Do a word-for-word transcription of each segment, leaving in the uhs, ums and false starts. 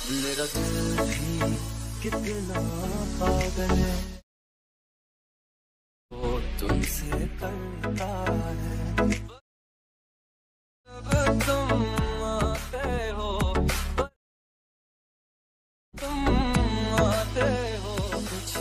मेरा दिल भी कितना पागल है, वो तुमसे करता है। अब तुम आते हो, तुम आते हो, कुछ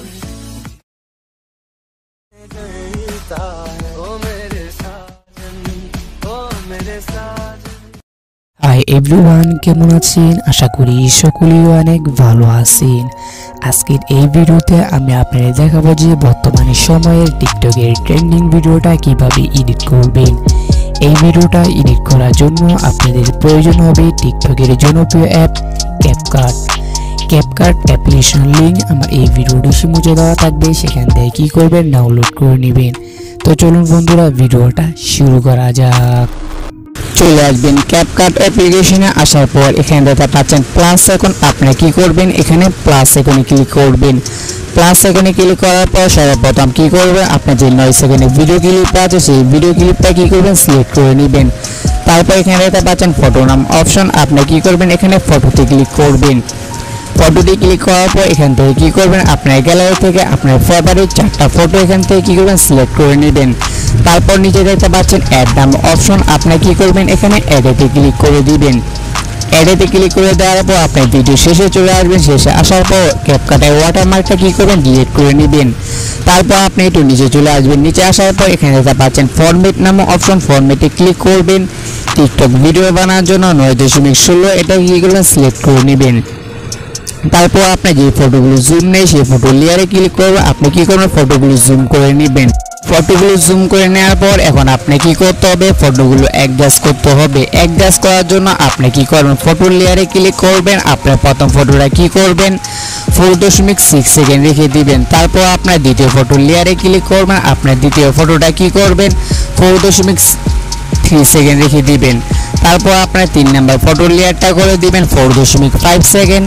करता है। ओ मेरे साजन, ओ मेरे साजन। হাই এভরিওয়ান, কেমন আছেন? আশা করি সকলেই অনেক ভালো আছেন। আজকের এই ভিডিওতে আমি আপনাদের দেখাবো যে বর্তমানে সময়ের টিকটকের ট্রেন্ডিং ভিডিওটা কিভাবে এডিট করবেন। এই ভিডিওটা এডিট করার জন্য আপনাদের প্রয়োজন হবে টিকটকের জনপ্রিয় app CapCut. CapCut application link আমার এই ভিডিও ডিসক্রিপশনে দেওয়া থাকবে, সেখান থেকে কি করবেন ডাউনলোড করে নেবেন। তো চলুন বন্ধুরা ভিডিওটা শুরু করা যাক। চলে আসবেন ক্যাপকাট অ্যাপ্লিকেশনে। আসার পর এখানে দেখতে পাচ্ছেন প্লাস আইকন, আপনারা কি করবেন এখানে প্লাস আইকনে ক্লিক করবেন। প্লাস আইকনে ক্লিক করার পর সর্বপ্রথম কি করবেন, আপনার যে নয় সেকেন্ডের ভিডিও ক্লিপটা আছে সেই ভিডিও ক্লিপটা কি করবেন সিলেক্ট করে নেবেন। তারপর এখানে দেখতে পাচ্ছেন ফটো নাম অপশন, আপনারা কি করবেন এখানে ফটোতে ক্লিক করবেন। ফটোতে ক্লিক করার পর এখান থেকে কি করবেন, আপনার গ্যালারি থেকে আপনার ফেভারিট চারটা ফটো এখান থেকে কি করবেন সিলেক্ট করে নেবেন। তারপর নিচে দেখতে পাচ্ছেন অ্যাড নাম অপশন, আপনি কি করবেন এখানে অ্যাডেতে ক্লিক করে দিবেন। অ্যাডেতে ক্লিক করে দেওয়ার পর আপনি ভিডিও শেষে চলে আসবেন। শেষে আসার পর ক্যাপকাটের ওয়াটারমার্কটা কি করবেন ডিলিট করে নেবেন। তারপর আপনি একটু নিচে চলে আসবেন। নিচে আসার পর এখানে দেখতে পাচ্ছেন ফরম্যাট নামক অপশন, ফরম্যাটে ক্লিক করবেন। টিকটক ভিডিও বানানোর জন্য নয় দশমিক ষোলো এটা কি করবেন সিলেক্ট করে নেবেন। তারপর আপনি যে ফটোগুলো জুম নেই সেই ফটো লেয়ারে ক্লিক করবেন। আপনি কি করবেন ফটোগুলো জুম করে নেবেন। ফটোগুলো জুম করে নেওয়ার পর এখন আপনি কি করতে হবে, ফটোগুলো অ্যাডজাস্ট করতে হবে। অ্যাডজাস্ট করার জন্য আপনি কি করবেন ফটো লেয়ারে ক্লিক করবেন। আপনার প্রথম ফটোটা কি করবেন ফোর দশমিক সিক্স সেকেন্ড রেখে দিবেন। তারপর আপনার দ্বিতীয় ফটো লেয়ারে ক্লিক করবেন। আপনার দ্বিতীয় ফটোটা কি করবেন ফোর দশমিক থ্রি সেকেন্ড রেখে দিবেন। তারপর আপনার তিন নাম্বার ফটো লেয়ারটা করে দিবেন ফোর দশমিক ফাইভ সেকেন্ড।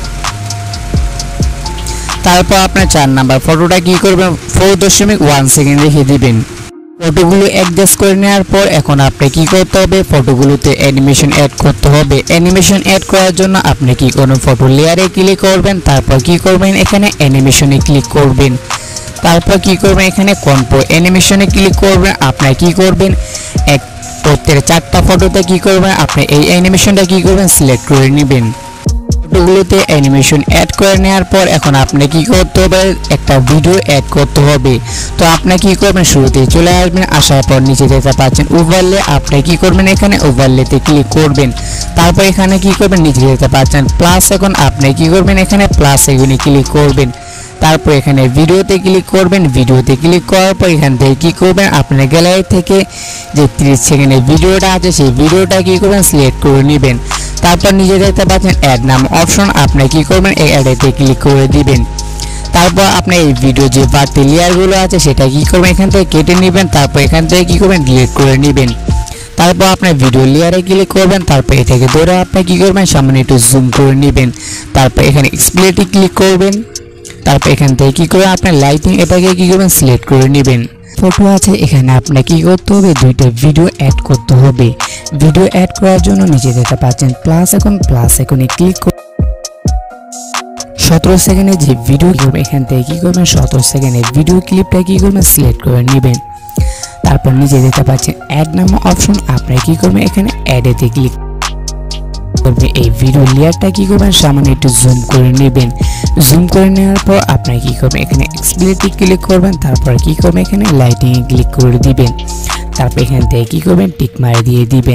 তারপর আপনার চার নাম্বার ফটোটা কি করবেন ফোর দশমিক ওয়ান সেকেন্ড রেখে দিবেন। ফটোগুলো অ্যাডজাস্ট করে নেওয়ার পর এখন আপনি কি করতে হবে, ফটোগুলোতে অ্যানিমেশন অ্যাড করতে হবে। অ্যানিমেশন অ্যাড করার জন্য আপনি কি করবেন ফটো লেয়ারে ক্লিক করবেন। তারপর কি করবেন এখানে অ্যানিমেশনে ক্লিক করবেন। তারপর কি করবেন এখানে কম্পো অ্যানিমেশনে ক্লিক করবেন। আপনার কি করবেন এক প্রত্যেক চারটা ফটোতে কি করবেন আপনি এই অ্যানিমেশনটা কি করবেন সিলেক্ট করে নেবেন। ফটোগুলোতে অ্যানিমেশন অ্যাড করে নেওয়ার পর এখন আপনি কি করতে হবে একটা ভিডিও অ্যাড করতে হবে। তো আপনি কি করবেন শুরুতে চলে আসবেন। আসার পর নিচে দেখতে পাচ্ছেন ওভারলে, আপনি কি করবেন এখানে ওভারলেতে ক্লিক করবেন। তারপর এখানে কি করবেন নিচে দেখতে পাচ্ছেন প্লাস আইকন, আপনি কি করবেন এখানে প্লাস আইকনে ক্লিক করবেন। তারপর এখানে ভিডিওতে ক্লিক করবেন। ভিডিওতে ক্লিক করার পর এখান থেকে কি করবেন আপনার গ্যালারি থেকে যে ত্রিশ সেকেন্ডের ভিডিওটা আছে সেই ভিডিওটা কি করবেন সিলেক্ট করে নেবেন। তারপর নিচে দেখতে পাচ্ছেন অ্যাড নাম অপশন, আপনি কি করবেন এই অ্যাডেতে ক্লিক করে দিবেন। তারপর আপনি এই ভিডিও যে বাড়তি লেয়ারগুলো আছে সেটা কি করবেন এখান থেকে কেটে নেবেন। তারপর এখান থেকে কি করবেন ডিলিট করে নেবেন। তারপর আপনার ভিডিও লেয়ারে ক্লিক করবেন। তারপর এ থেকে ধরে আপনি কি করবেন সামনে একটু জুম করে নেবেন। তারপর এখানে এক্সপ্লেটে ক্লিক করবেন। তারপর এখান থেকে কি করবেন আপনার লাইটিং এটাকে কি করবেন সিলেক্ট করে নেবেন। ফটো আছে এখানে আপনার কি করতে হবে দুইটা ভিডিও অ্যাড করতে হবে। ভিডিও অ্যাড করার জন্য নিচে দেখতে পাচ্ছেন প্লাস এখন প্লাস এখানে ক্লিক করে সতেরো সেকেন্ডের যে ভিডিও করবে এখান থেকে কি করবেন সতেরো সেকেন্ডের ভিডিও ক্লিপটা কি করবেন সিলেক্ট করে নেবেন। তারপর নিচে দেখতে পাচ্ছেন অ্যাড নামক অপশন, আপনি কি করবেন এখানে অ্যাডেতে ক্লিক করবেন। এই ভিডিও লেয়ারটা কি করবেন সামনে একটু জুম করে নেবেন। জুম করে নেওয়ার পর আপনি কি করবেন এখানে এক্সপ্লেটে ক্লিক করবেন। তারপর কি করবেন এখানে লাইটিং এ ক্লিক করে দিবেন। তারপর এখান থেকে কি করবেন টিক মার দিয়ে দিবেন।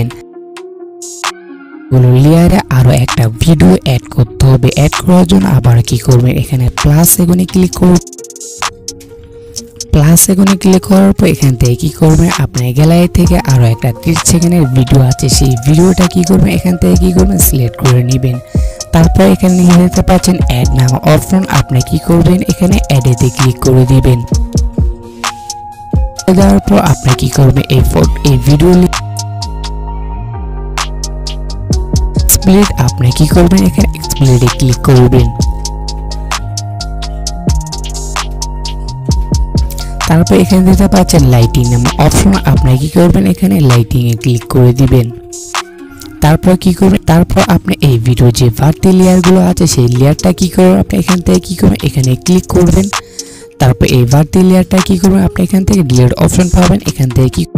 গুলো লেয়ারে আরো একটা ভিডিও অ্যাড করতে হবে। অ্যাড করার জন্য আবার কি করবেন এখানে প্লাস আইকনে ক্লিক করবেন। প্লাস আইকনে ক্লিক করার পর এখান থেকে কি করবেন আপনার গ্যালারি থেকে আরো একটা ত্রিশ সেকেন্ডের ভিডিও আছে সেই ভিডিওটা কি করবেন এখান থেকে কি করবেন সিলেক্ট করে নেবেন। তারপর এখানে নিচে দেখতে পাচ্ছেন অ্যাড নাম অপশন, আপনি কি করবেন এখানে অ্যাডেতে ক্লিক করে দিবেন। দেওয়ার পর আপনি কি করবেন এই ফটো এই ভিডিও এক্সপ্লেট, আপনি কি করবেন এখানে এক্সপ্লেটে ক্লিক করবেন। তারপর এখানে দেখতে পাচ্ছেন লাইটিং নামক অপশন, আপনি কি করবেন এখানে লাইটিং এ ক্লিক করে দিবেন। তারপর কি করবেন, তারপর আপনি এই ভিডিও যে বাড়তি লেয়ারগুলো আছে সেই লেয়ারটা কি করবেন, আপনি এখান থেকে কি করবেন, এখানে ক্লিক করবেন। তারপর এই বাড়তি লেয়ারটা কি করবেন, আপনি এখান থেকে ডিলিট অপশন পাবেন, এখান থেকে কি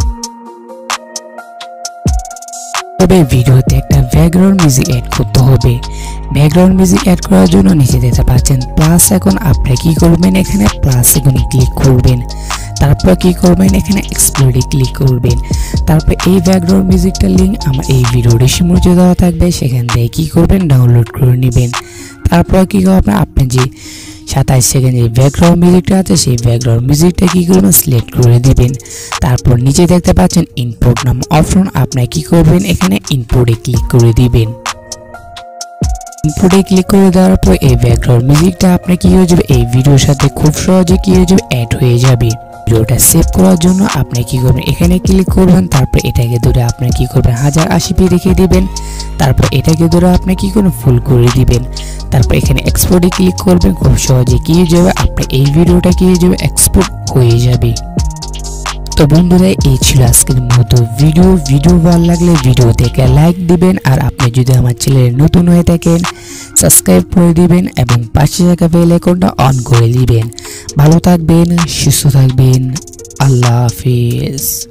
তবে ভিডিওতে একটা ব্যাকগ্রাউন্ড মিউজিক অ্যাড করতে হবে। ব্যাকগ্রাউন্ড মিউজিক অ্যাড করার জন্য নিচে দেখতে পাচ্ছেন প্লাস, এখন আপনি কি করবেন, এখানে প্লাস আইকনে ক্লিক করবেন। তারপর কি করবেন, এখানে এক্সপ্লোরে ক্লিক করবেন। তারপর এই ব্যাকগ্রাউন্ড মিউজিকটার লিঙ্ক আমার এই ভিডিও ডেসক্রিপশনে দেওয়া থাকবে, সেখান থেকে কি করবেন, ডাউনলোড করে নেবেন। তারপর কি করবেন, আপনি যে সাতাইশ সেকেন্ড যে ব্যাকগ্রাউন্ড মিউজিকটা আছে সেই ব্যাকগ্রাউন্ড মিউজিকটা কি করবেন, সিলেক্ট করে দিবেন। তারপর নিচে দেখতে পাচ্ছেন ইনপুট নাম অপশন, আপনি কি করবেন, এখানে ইনপুটে ক্লিক করে দিবেন। ইনপুটে ক্লিক করে দেওয়ার পর এই ব্যাকগ্রাউন্ড মিউজিকটা আপনি কি হয়ে যাবে, এই ভিডিওর সাথে খুব সহজে কি হয়ে যাবে, অ্যাড হয়ে যাবে। ভিডিওটা সেভ করার জন্য আপনি কি করবেন, এখানে ক্লিক করবেন। তারপর এটাকে ধরে আপনি কি করবেন, হাজার আশি পি রেখে দিবেন। তারপর এটাকে ধরে আপনি কি করবেন, ফুল করে দিবেন। তারপর এখানে এক্সপোর্টে ক্লিক করবেন, খুব সহজে কি হয়ে যাবে, আপনি এই ভিডিওটা কি হয়ে যাবে, এক্সপোর্ট হয়ে যাবে। তো বন্ধুরা, এই ছিল আজকের মতো ভিডিও। ভিডিও ভালো লাগলে ভিডিও থেকে লাইক দিবেন, আর আপনি যদি আমার চ্যানেলে নতুন হয়ে থাকেন সাবস্ক্রাইব করে দিবেন এবং পাশে থাকা বেল আইকনটা অন করে দিবেন। ভালো থাকবেন, সুস্থ থাকবেন, আল্লাহ হাফেজ।